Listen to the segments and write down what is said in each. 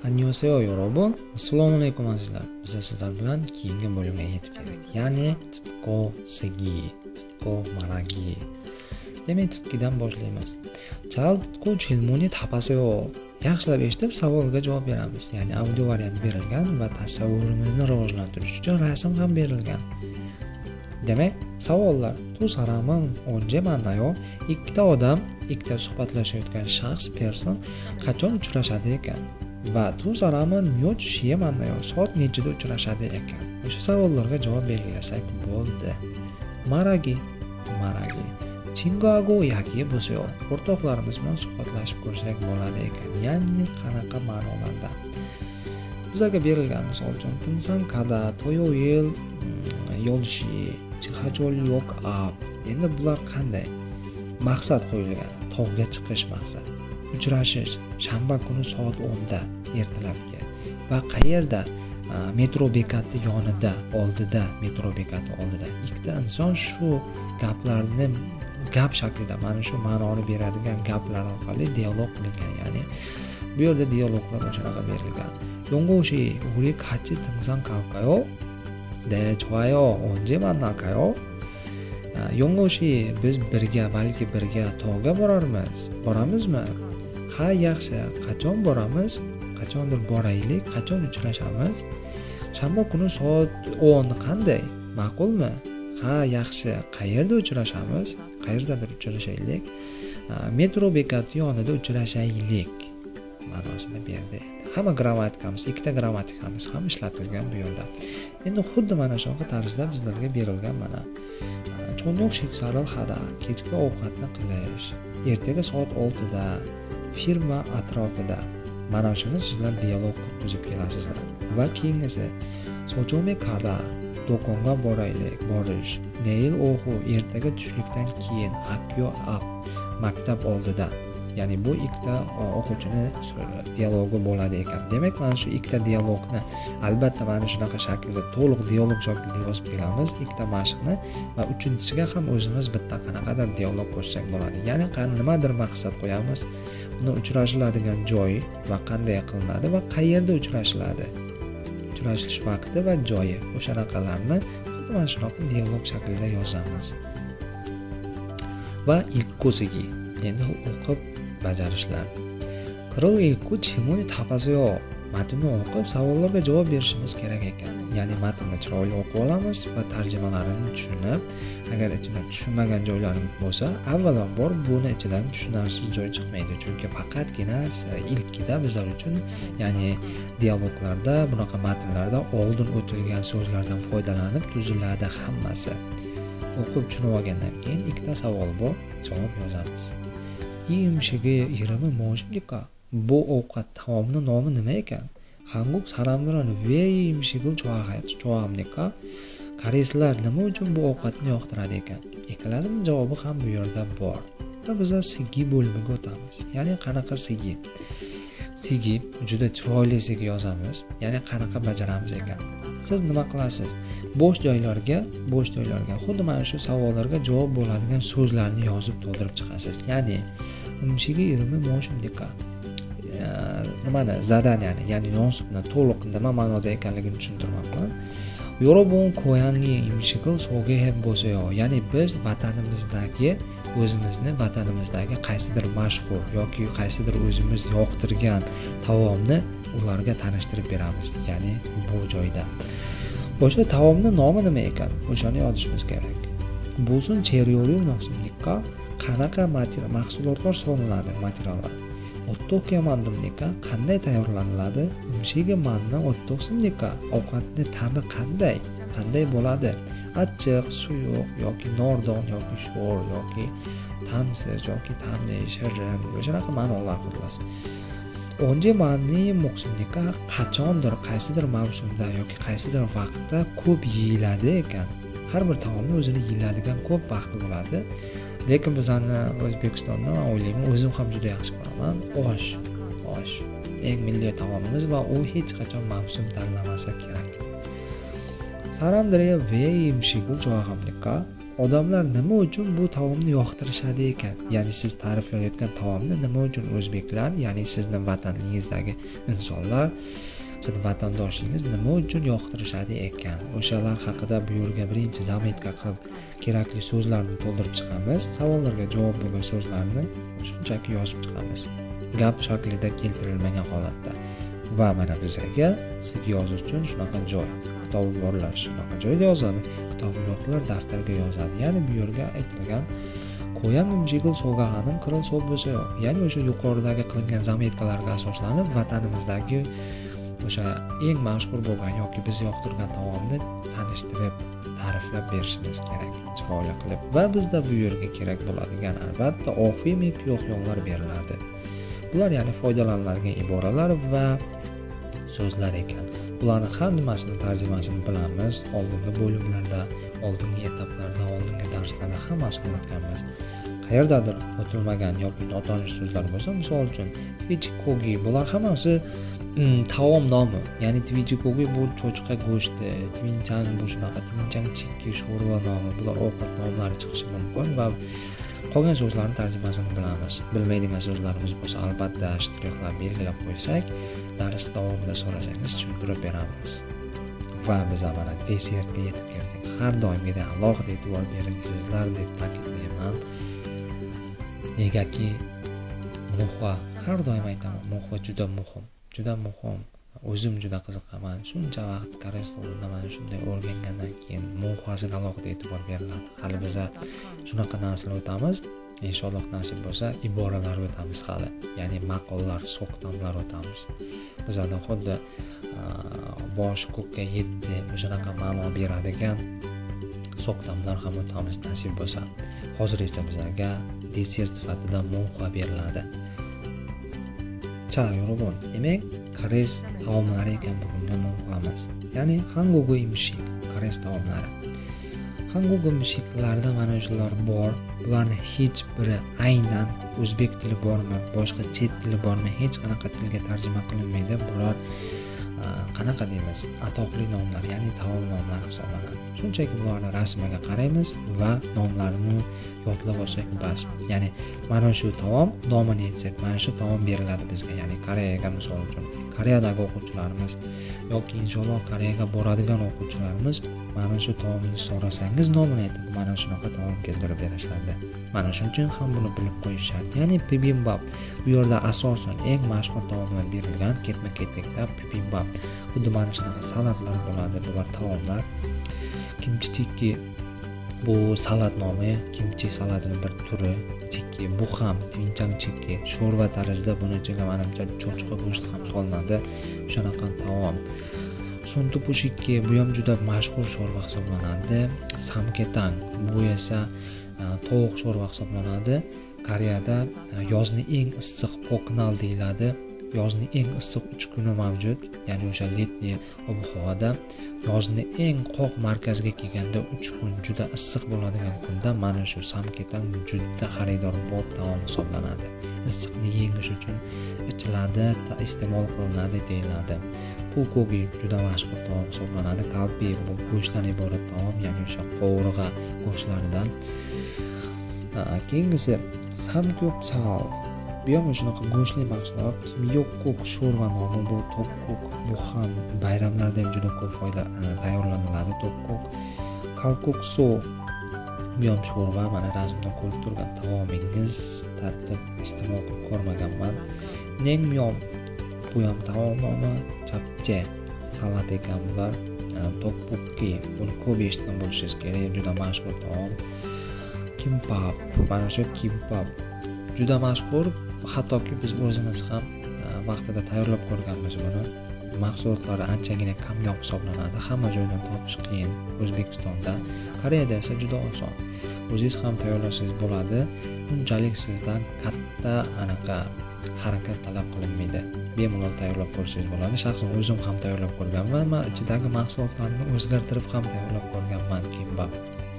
안녕하세요 여러분. Assalomu alaykum azizlar. Biz sizlar bilan keyingi bo'limga yetib keldik. Ya'ni titqo segi, titqo maragi. Demak, titqidan boshlaymiz. Chal titqo chilmuni tapasayo. Yaxshilab eshitib savolga javob beramiz. Ya'ni audio variant berilgan va tasavvurimizni rivojlantirish uchun rasm ham berilgan. Demak, savollar. Tu saramın onca ma'nayo ikkita odam, ikkita suhbatlashayotgan shaxs person qachon uchrashadi ekan? Va tu saramın yo'ch shiye ma'nayo soat nechida uchrashadi ekan? O'sha savollarga javob belgilasak bo'ldi. Maragi. Chingago yaki bo'lsa-yu, o'rtoqlarimiz bilan suhbatlashib ko'rsak bo'ladi ekan. Ya'ni qanaqa ma'nolarda? Bizga berilgan misol uchun tinsan kada, to'yo yil, yo'lshi, chihajol yo'q ab. Endi bular qanday? Maqsad qo'yilgan. Tog'ga chiqish maqsad. Uchrashish shanba kuni soat 10 da ertalabga. Va qayerda? Metro bekati yonida, oldida, metro bekati oldida. Ikkita inson shu gaplarni gap shaklida, mana shu ma'noni beradigan gaplar orqali dialog qilingan. Ya'ni bu yerda dialoglar o'shanaqa berilgan. Yong'oshi 우리 같이 등산 갈까요? 네, 좋아요. 언제 만날까요? Yong'oshi biz balki birga tog'ga boramizmi? Ha, yaxshi. Qachon boramiz? Qachondir boraylik. Qachon uchrashamiz? Shanba kuni soat 10 qanday? Ma'qulmi? Ha, yaxshi. Qayerda uchrashamiz? Qayerdadir uchrashaylik. Metro bekati yonida uchrashaylik ma'nosini berdi. Hamma grammatikamiz, ikkita grammatikamiz ham ishlatilgan bu yerda. Endi xuddi mana shunaqa tarzda bizlarga berilgan mana. Cho'ndoq shiksaral hada, kechki ovqatni qilish, ertaga soat 6 da firma atrofida. Mana shuni sizlar dialog qilib tuzib kelasizlar. Va keyingisi sochome kada, do'konga borish, neil oxu, ertaga tushlikdan keyin, hakyo ap, maktab oldida. Ya'ni bu ikkita o'quvchini dialogi bo'ladi ekan. Demak, mana shu ikkita dialogni albatta mana shunaqa shaklda to'liq dialog shaklida yozib kelamiz, ikkita mashqni va uchinchisiga ham o'zimiz bitta qanaqadir dialog qo'shsak bo'ladi. Ya'ni nimadir maqsad qo'yamiz, uni uchrashiladigan joy va qanday qilinadi va qayerda uchrashiladi. Uchrashish vaqti va joyi. O'shanaqalarni xuddi mana shunaqa dialog shaklida yozamiz. Va ilk ko'sigi, endi o'qib bajarishlar. Qirol ilku chimuni tapasayo. Matnni o'qib savollarga javob berishimiz kerak ekan. Ya'ni matnni chiroyli o'qib olamiz va tarjimalarini tushunib, agar ichidan tushunmagan joylarimiz bo'lsa, avvalambor buni ichidan tushunarsiz joy chiqmaydi. Chunki faqatgina ilkida bizlar uchun, ya'ni dialoglarda, bunaqa matnlarda oldin o'tilgan so'zlardan foydalanib tuziladi hammasi. O'qib tushunib olgandan keyin ikkita savol bor, javob yozamiz. Imshigi irimi можемника? Bu ovqat taomning nomi nima ekan? Hanguk saramlarni ve imshigil cho'g'amnika? Koreyslar nima uchun bu ovqatni yoqtiradi ekan? Ikkalasining javobi ham bu yerda bor. Va biz sigi bo'limiga o'tamiz. Ya'ni qanaqa sigi? Sigi juda chiroyli sigi yozamiz. Ya'ni qanaqa bajaramiz ekan? Siz nima qilasiz? Bo'sh joylarga xuddi mana shu savollarga javob bo'ladigan so'zlarni yozib to'ldirib chiqasiz. Ya'ni imshigi irimi можемника? Nimani zadanyani, ya'ni yonsubni to'liq nima ma'noda ekanligini tushuntirmoqman. Yorobon koyangi imshigil so'ga hep bo'lsa-yu, ya'ni biz vatanimizdagi qaysidir mashhur yoki qaysidir o'zimiz yoqtirgan taomni ularga tanishtirib beramiz. Ya'ni bu joyda. O'sha taomning nomi nima ekan? O'shani yozishimiz kerak. Bo'lsin cheryori nosimlikka qanaqa mahsulotlar solinadi, materiallar. Ottoq yamandimnika qanday tayyorlanadi? Imshigi manna ottoq simnika ovqatni ta'mi qanday bo'ladi? Achchiq, suyuq yoki nordon yoki sho'r yoki tamsiz yoki ta'mli, shirin, o'shanaqa ma'nolar qo'llanasiz. Onje manni muqsimnika qachondir, qaysidir mavsumda yoki qaysidir vaqtda ko'p yeyiladi ekan. Har bir taomni o'zini yeyiladigan ko'p vaqti bo'ladi. Lekin bizani O'zbekistonda men o'ylayman, o'zim ham juda yaxshi ko'raman. Osh. Eng milliy taomimiz va u hech qachon mavsum tanlamasa kerak. Saramdiriya ve imshigul cho'g'amlikka odamlar nima uchun bu taomni yoqtirishadi ekan, ya'ni siz ta'riflayotgan taomni nima uchun o'zbeklar, ya'ni sizni vataningizdagi insonlar, sizni vatandoshingiz nima uchun yoqtirishadi ekan, o'shalar haqida bu yerga birinchi zametka qilib kerakli so'zlarni to'ldirib chiqamiz. Savollarga javob bo'lgan so'zlarni shunchaki yozib chiqamiz, gap shaklida keltirilmagan holatda. Va mana bizga sizga yozish uchun shunaqa joy, kitobi borlar shunaqa joyga yozadi, kitobi yo'qlar daftarga yozadi. Ya'ni bu yerga aytilgan qo'yamim jigil so'g'anim qiril so'p bo'lsa yo'q. Ya'ni o'sha yuqoridagi qilingan zametkalarga asoslanib vatanimizdagi o'sha eng mashhur bo'lgan yoki biz yoqtirgan taomni tanishtirib, ta'riflab berishimiz kerak chiroyli qilib. Va bizda bu yerga kerak bo'ladigan albatta ofimi piyoq-yog'lar beriladi. Bular ya'ni foydalaniladigan iboralar va so'zlar ekan. Bularning har nimasini tarjimasini bilamiz. Oldingi bo'limlarda, oldingi etaplarda, oldingi darslarda hammasini o'tganmiz. Qayerdadir o'tilmagan yoki notanish so'zlar bo'lsa, misol uchun tvichikogi, bular hammasi taom nomi. Ya'ni tvichikogi bu cho'chqa go'shti, tvinchang bu shunaqa, tvinchang chikki, sho'rva nomi. Bular ovqat nomlari chiqishi mumkin va qolgan so'zlarning tarjimasini bilamiz. Bilmaydigan so'zlarimiz bo'lsa, albatta shtrixlar belgilab qo'ysak, dars davomida so'rasangiz tushuntirib beramiz. Va biz mana desertga yetib keldik. Har doimgidek alohida e'tibor bering sizlar deb ta'kidlayman. Negaki muhva, har doim aytaman, muhva juda muhim. Juda muhim. O'zim juda qiziqaman. Shuncha vaqt koreys tilida mana shunday o'rgangandan keyin muhvasiga alohida e'tibor beriladi. Hali biz shunaqa narsalar o'tamiz. Inshaalloh nasib bo'lsa, iboralar o'tamiz hali. Ya'ni maqollar, so'qtamlar o'tamiz. Bizda xuddi bosh ko'kka yetdi, o'shanaqa ma'no beradigan so'qtamlar ham o'tamiz nasib bo'lsa. Hozir esa bizga desert sifatida muhva beriladi. Yurubon, demak, koreys taomlari ekan bugungi muhvamiz. Ya'ni hangugo imshik, koreys taomlari. Hangugo imshiklarda mana shular bor. Bularning hech biri aynan o'zbek tili bormi, boshqa chet tili bormi, hech qanaqa tilga tarjima qilinmaydi. Bular qanaqa deymiz, atoqli nomlar, ya'ni taom nomlari hisoblanadi. Shunchaki bularning rasmiga qaraymiz va nomlarini yodlab olsak bas. Ya'ni mana shu taom nomini aytsak, mana shu taom beriladi bizga. Ya'ni Koreyaga misol uchun, Koreyadagi o'quvchilarimiz yoki inshaalloh Koreyaga boradigan o'quvchilarimiz mana shu taomni so'rasangiz nomini aytib, mana shunaqa taom keltirib berishadi. Mana shuning uchun ham buni bilib qo'yish shart. Ya'ni bibimbap. Bu yerda asosan eng mashhur taomlar berilgan, ketma-ketlikda bibimbap. Xuddi mana shunaqa salatlar bo'ladi, bular taomlar. Kimchi tikki bu salat nomi, kimchi salatining bir turi. Chikki bu ham tvinchang chikki, sho'rva tarzida buni ichiga menimcha cho'chqa go'sht ham solinadi. O'shanaqa taom. Suntupushikki bu ham juda mashhur sho'rva hisoblanadi. Samketang bu esa tovuq sho'rva hisoblanadi. Koreyada yozning eng issiq poknal deyiladi. Yozning eng issiq 3 kuni mavjud, ya'ni o'sha letniy ob-havoda yozning eng qoq markaziga kelganda 3 kun juda issiq bo'ladigan kunda mana shu samketang juda xaridor bor taom hisoblanadi. Issiqni yengish uchun ichiladi, iste'mol qilinadi deyiladi. Pulgogi juda mashhur taom hisoblanadi. Kalbi bu go'shtdan iborat taom, ya'ni o'sha qovurg'a go'shtlaridan. Keyingisi samgyeopsal. Bu ham shunaqa go'shtli mahsulot. Miyokko'k sho'rva nomi bu tokko'k. Bu ham bayramlarda ham juda ko'p tayyorlaniladi tokko'k. Kalkokso bu ham sho'rva, mana rasmda ko'rib turgan taomingiz, tatib iste'mol qilib ko'rmaganman. Naengmyeon bu ham taom nomi, chapche salat ekan bular. Tokbokki buni ko'p eshitgan bo'lishingiz kerak, juda mashhur taom. Kimbap, mana shu kimbap juda mashhur, hattoki biz o'zimiz ham vaqtida tayyorlab ko'rganmiz buni. Mahsulotlari anchagina kamyob hisoblanadi, hamma joydan topish qiyin O'zbekistonda. Koreyada esa juda oson. O'zingiz ham tayyorlasangiz bo'ladi. Unchalik sizdan katta harakat talab qilinmaydi. Bemalol tayyorlab ko'rishingiz bo'ladi. Shaxsan o'zim ham tayyorlab ko'rganman va ichidagi mahsulotlarni o'zgartirib ham tayyorlab ko'rganman kimbap.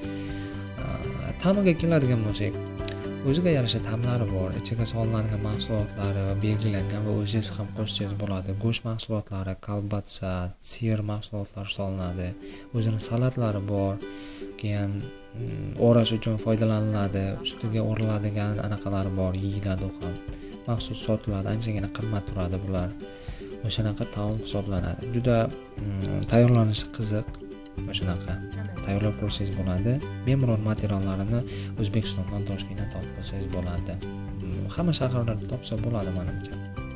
Ta'miga keladigan bo'lsak, o'ziga yarasha ta'mlari bor. Ichiga solinadigan mahsulotlari belgilangan va o'zingiz ham qo'shishingiz bo'ladi. Go'sht mahsulotlari, kolbatsa, sir mahsulotlari solinadi. O'zining salatlari bor. Keyin o'rash uchun foydalaniladi, ustiga o'riladigan anaqalari bor, yeyiladi u ham. Maxsus sotiladi, anchagina qimmat turadi bular. O'shanaqa taom hisoblanadi. Juda tayyorlanishi qiziq. O'shanaqa tayyorlab ko'rsangiz bo'ladi. Bemalol materiallarini O'zbekistondan, Toshkentdan topib olsangiz bo'ladi. Hamma shaharlarda topsa bo'ladi menimcha.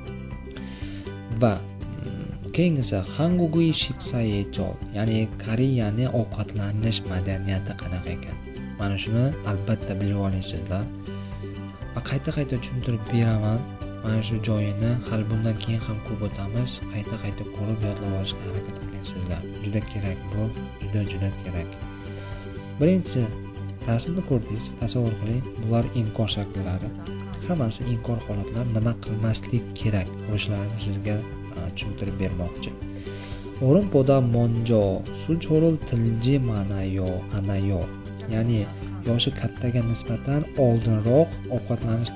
Va keyingisi Hangugui Shipsayecho, ya'ni Koreyani ovqatlanish madaniyati qanaqa ekan? Mana shuni albatta bilib olasizlar. Va qayta-qayta tushuntirib beraman. Mana shu joyini hali bundan keyin ham ko'p o'tamiz. Qayta-qayta ko'rib yodlab olishga harakat qilasizlar. Juda kerak bu, juda kerak. Birinchi rasmni ko'rdingiz, tasavvur qiling, bular inkor shakllari. Hammasi inkor holatlar, nima qilmaslik kerak, o'shalarni sizga tushuntirib bermoqchi. O'rin poda monjo, suchorul tilji manayo, anayo, ya'ni yoshi kattaga nisbatan oldinroq ovqatlanish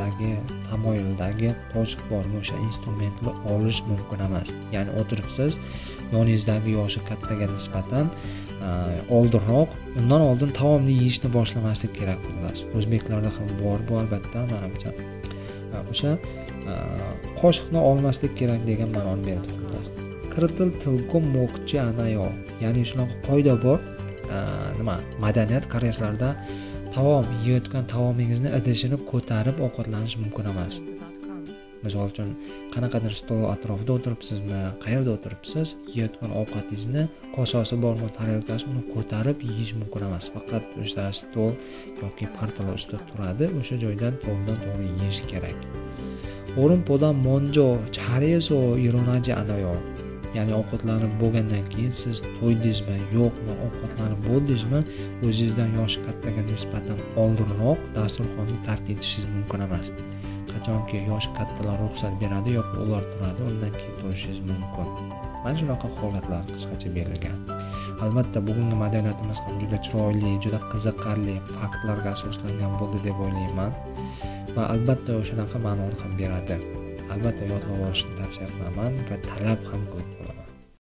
tamoyildagi qo'shiq bor o'sha instrumentni olish mumkin emas. Ya'ni o'tiribsiz, yoningizdagi yoshi kattaga nisbatan oldinroq, undan oldin taomni yeyishni boshlamaslik kerak bo'ladi. O'zbeklarda ham bor bu albatta, menimcha. O'sha qoshiqni olmaslik kerak degan ma'noni berdi. Kiritil tilqum moqchi anayo, ya'ni shunaqa qoida bor. Madaniyat koreyslarda taom yeyotgan taomingizni idishini ko'tarib ovqatlanish mumkin emas. Misol uchun, qanaqadir stol atrofida o'tiribsizmi, qayerda o'tiribsiz, yeyotgan ovqatingizni kososi bormi, tarelkasi, uni ko'tarib yeyish mumkin emas. Faqat o'sha stol yoki partalar ustida turadi, o'sha joydan to'g'ridan-to'g'ri yeyish kerak. O'rin podan monjo, charezo ironaji anayo. Ya'ni ovqatlanib bo'lgandan keyin siz to'ydingizmi, yo'qmi, ovqatlanib bo'ldingizmi, o'zingizdan yoshi kattaga nisbatan oldinroq dasturxonni tark etishingiz mumkin emas. Qachonki yoshi kattalar ruxsat beradi yoki ular turadi, undan keyin turishingiz mumkin. Mana shunaqa holatlar qisqacha berilgan. Albatta bugungi madaniyatimiz ham juda chiroyli, juda qiziqarli faktlarga asoslangan bo'ldi deb o'ylayman. Va albatta o'shanaqa ma'noni ham beradi. Albatta yodlab olishni tavsiya qilaman va talab ham qilib qolaman.